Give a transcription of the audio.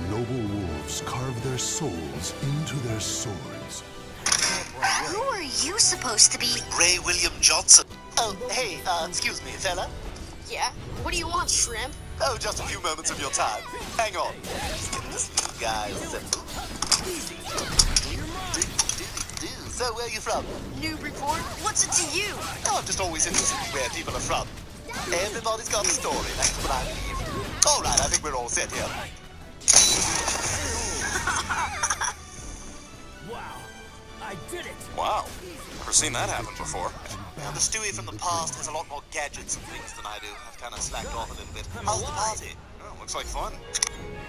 noble wolves carve their souls into their swords. Who are you supposed to be? Ray William Johnson. Oh, hey, excuse me, fella. Yeah? What do you want, shrimp? Oh, just a few moments of your time. Hang on. Let's get this little guy assembled. So, where are you from? Noob report? What's it to you? Oh, I'm just always interested in where people are from. Everybody's got a story, that's what I believe. All right, I think we're all set here. Wow, I did it! Wow, never seen that happen before. Now, the Stewie from the past has a lot more gadgets and things than I do. I've kind of slacked off a little bit. How's the party? Oh, looks like fun.